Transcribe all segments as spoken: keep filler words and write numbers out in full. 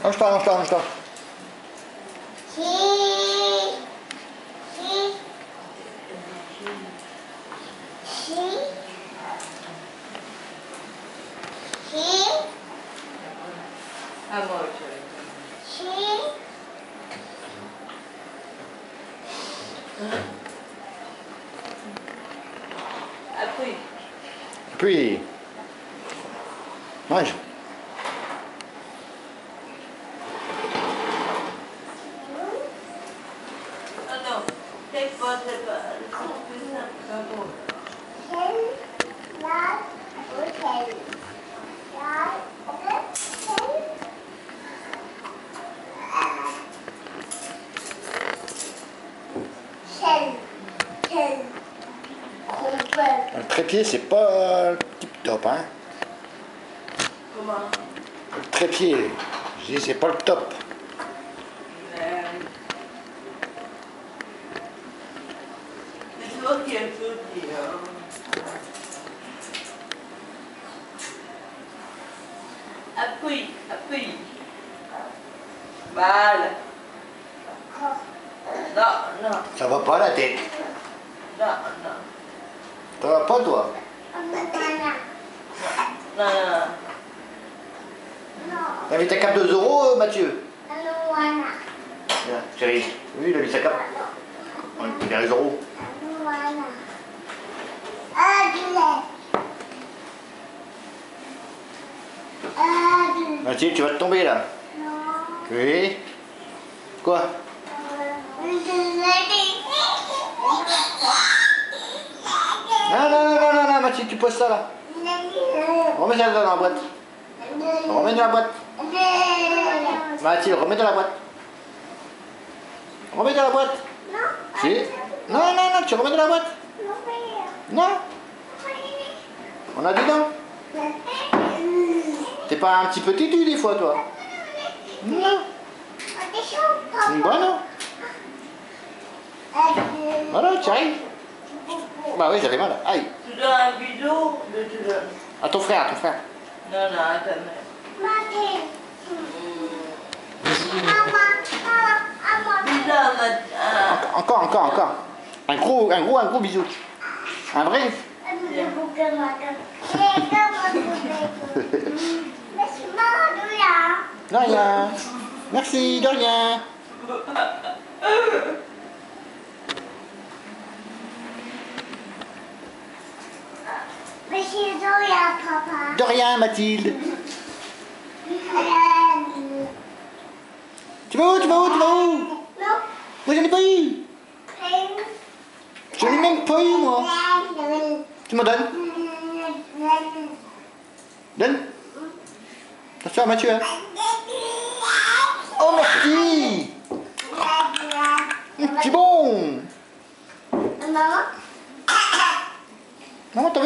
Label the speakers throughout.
Speaker 1: Mange-toi, mange-toi, mange-toi.
Speaker 2: À moi, Appuie.
Speaker 1: Puis, mange.
Speaker 2: Ah non, c'est pas, c'est pas, c'est plus simple, c'est bon.
Speaker 1: Le trépied, c'est pas tip top, hein.
Speaker 2: Comment?
Speaker 1: Le trépied, je dis, c'est pas le top.
Speaker 2: C'est toi qui es petit, hein. Appuie, appuie. Voilà. Non, non,
Speaker 1: Ça va pas la tête.
Speaker 2: non, non.
Speaker 1: Ça va pas toi.
Speaker 2: Non, non, non.
Speaker 1: T'as mis ta cape de Zoro, euh, Mathieu? Bien, chérie. Oui, il a mis sa cape. Il a les Zoro. Mathieu, tu vas te tomber là. Oui. Quoi? Non, non, non, non, non, non, Mathieu, tu poses ça là. Remets ça dans la boîte. Remets dans la boîte. Mathieu, remets dans la boîte. Remets dans la boîte. Si. Non, non, non, tu remets dans la boîte. Non. On a dedans. T'es pas un petit peu têtu des fois, toi? Non. Bah non. Voilà, tu arrives. Bah oui, j'avais mal. Aïe.
Speaker 2: Tu donnes un bidon, mais tu donnes.
Speaker 1: À ton frère, à ton frère.
Speaker 2: Non, non, à ta mère. Bidon à ma...
Speaker 1: Encore, encore, encore. Un gros, un gros, un gros bisou. Un vrai. De rien. Merci, de rien. De rien, Mathilde. Tu vas où, tu vas où, tu vas où? Moi, j'en ai pas eu. J'en ai même pas eu, moi. Tu me donnes? Donne. Attention, Mathieu. Hein. Oh, merci. C'est bon. Maman, t'as vu?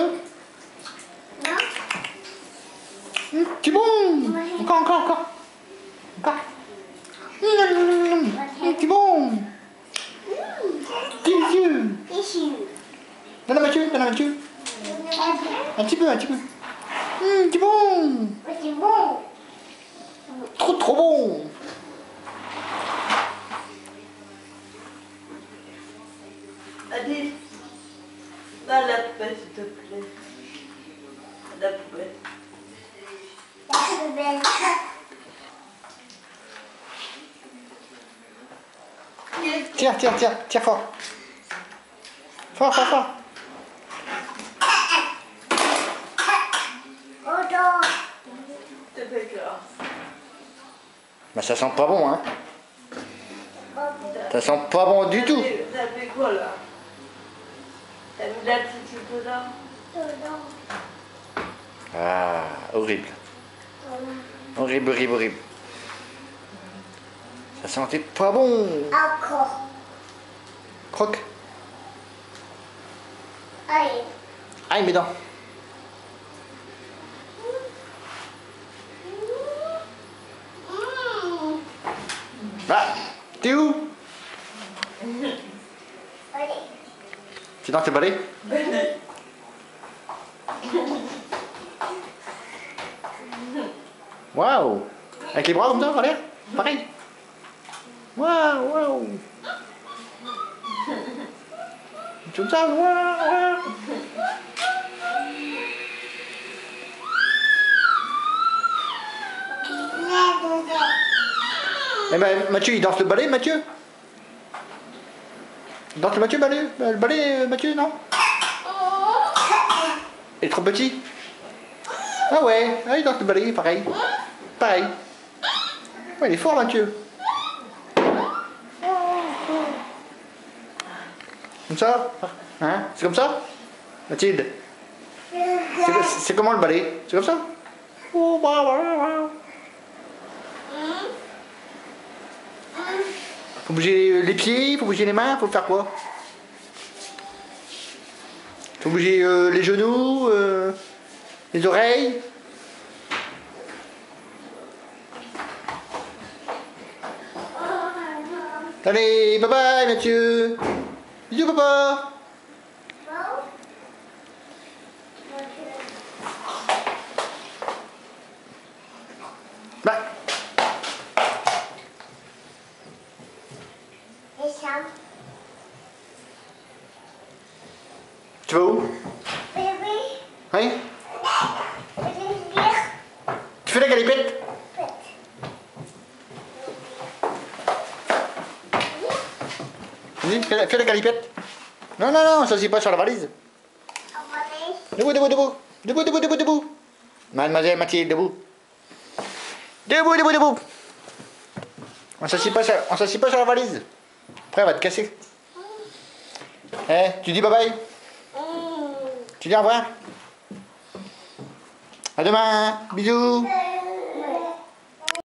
Speaker 1: Mmh, c'est bon. Encore, encore, encore. Encore. Mmh, c'est bon. Délicieux. Donne à Mathieu, donne à Mathieu. Un petit peu, un petit peu. Mmh, c'est bon. Trop, trop bon.
Speaker 2: Allez, va à la poubelle, s'il te plaît. À la poubelle.
Speaker 1: Tiens, tiens, tiens, tiens fort. Fort, fort, fort. Bah ça sent pas bon, hein. Ça sent pas bon du tout.
Speaker 2: T'as fait quoi là? T'as mis la petite dedans?
Speaker 1: Ah, horrible. Horrible, horrible, horrible. Ça sentait pas bon.
Speaker 3: Encore.
Speaker 1: Croque.
Speaker 3: Allez.
Speaker 1: Aïe, mes dents. Bah, t'es où? C'est dans tes balais? Waouh! Avec les bras comme ça, en l'air? Pareil. Waouh, waouh. Comme ça, waouh, waouh. Eh ben, Mathieu, il danse le ballet, Mathieu? Il danse le Mathieu, ballet, le ballet, Mathieu, non? Il est trop petit? Ah ouais, ah, il danse le ballet, pareil. Pareil. Ouais, il est fort, Mathieu. Comme ça? Hein? C'est comme ça? Mathilde? C'est comment le ballet? C'est comme ça? Faut bouger les pieds, faut bouger les mains, faut faire quoi? Faut bouger euh, les genoux, euh, les oreilles. Allez, bye bye Mathieu. Bisous papa. Bah. Tu vas où? Oui. Tu fais la galipette? Vas-y, fais la, fais la galipette. Non, non, non, ça c'est pas sur la valise. Debout, debout, debout. Debout, debout, debout, debout. Mademoiselle Mathilde, debout. Debout, debout, debout. On s'assied pas, sur- on s'assied pas sur la valise. Après, elle va te casser. Eh, tu dis bye bye. Tu dis au revoir. À demain. Bisous.